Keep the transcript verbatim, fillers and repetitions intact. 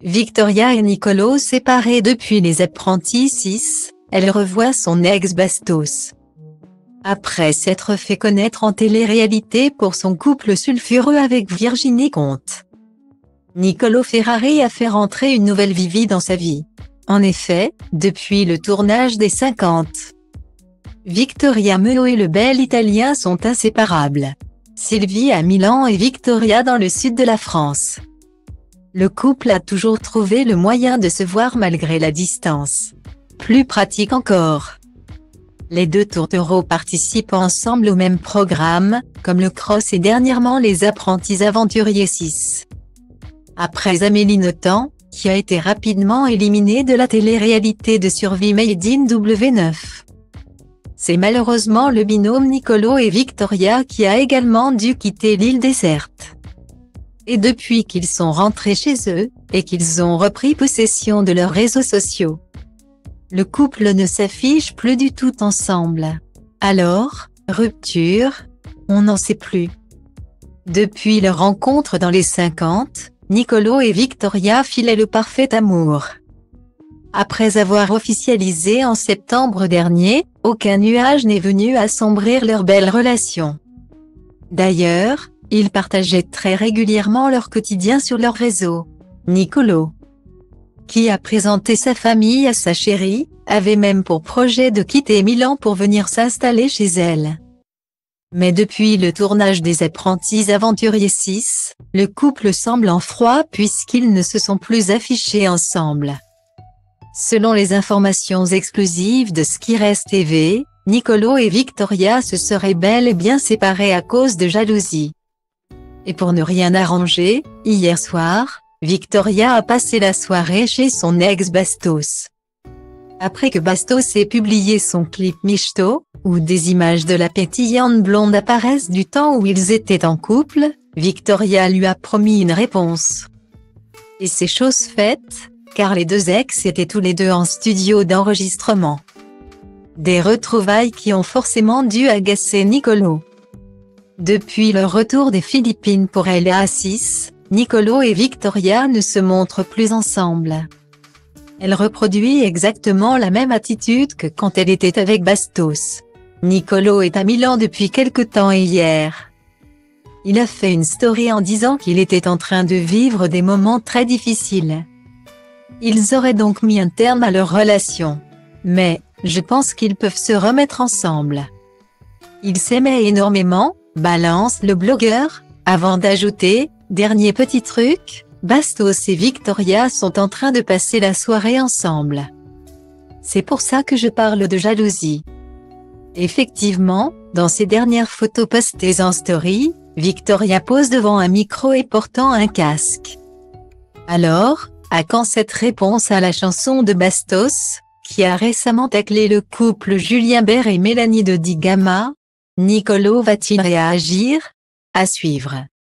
Victoria et Nicolo séparés depuis Les Apprentis six, elle revoit son ex Bastos. Après s'être fait connaître en télé-réalité pour son couple sulfureux avec Virginie Comte, Nicolo Ferrari a fait rentrer une nouvelle Vivi dans sa vie. En effet, depuis le tournage des cinquante, Victoria Meo et le bel Italien sont inséparables. Sylvie à Milan et Victoria dans le sud de la France. Le couple a toujours trouvé le moyen de se voir malgré la distance. Plus pratique encore, les deux tourtereaux participent ensemble au même programme, comme le cross et dernièrement Les Apprentis Aventuriers six. Après Amélie Nothomb, qui a été rapidement éliminée de la télé-réalité de survie Made in W neuf. C'est malheureusement le binôme Nicolo et Victoria qui a également dû quitter l'île déserte. Et depuis qu'ils sont rentrés chez eux, et qu'ils ont repris possession de leurs réseaux sociaux, le couple ne s'affiche plus du tout ensemble. Alors, rupture? On n'en sait plus. Depuis leur rencontre dans les cinquante, Nicolo et Victoria filaient le parfait amour. Après avoir officialisé en septembre dernier, aucun nuage n'est venu assombrir leur belle relation. D'ailleurs, ils partageaient très régulièrement leur quotidien sur leurs réseaux. Nicolo, qui a présenté sa famille à sa chérie, avait même pour projet de quitter Milan pour venir s'installer chez elle. Mais depuis le tournage des Apprentis Aventuriers six, le couple semble en froid puisqu'ils ne se sont plus affichés ensemble. Selon les informations exclusives de Skires T V, Nicolo et Victoria se seraient bel et bien séparés à cause de jalousie. Et pour ne rien arranger, hier soir, Victoria a passé la soirée chez son ex Bastos. Après que Bastos ait publié son clip Michto, où des images de la pétillante blonde apparaissent du temps où ils étaient en couple, Victoria lui a promis une réponse. Et c'est chose faite, car les deux ex étaient tous les deux en studio d'enregistrement. Des retrouvailles qui ont forcément dû agacer Nicolo. Depuis le retour des Philippines pour L A six, Nicolo et Victoria ne se montrent plus ensemble. Elle reproduit exactement la même attitude que quand elle était avec Bastos. Nicolo est à Milan depuis quelque temps et hier, il a fait une story en disant qu'il était en train de vivre des moments très difficiles. Ils auraient donc mis un terme à leur relation. Mais, je pense qu'ils peuvent se remettre ensemble. Ils s'aimaient énormément, balance le blogueur, avant d'ajouter, dernier petit truc, Bastos et Victoria sont en train de passer la soirée ensemble. C'est pour ça que je parle de jalousie. Effectivement, dans ses dernières photos postées en story, Victoria pose devant un micro et portant un casque. Alors, à quand cette réponse à la chanson de Bastos, qui a récemment taclé le couple Julien Bert et Mélanie de Digama? Nicolo va-t-il réagir? À suivre.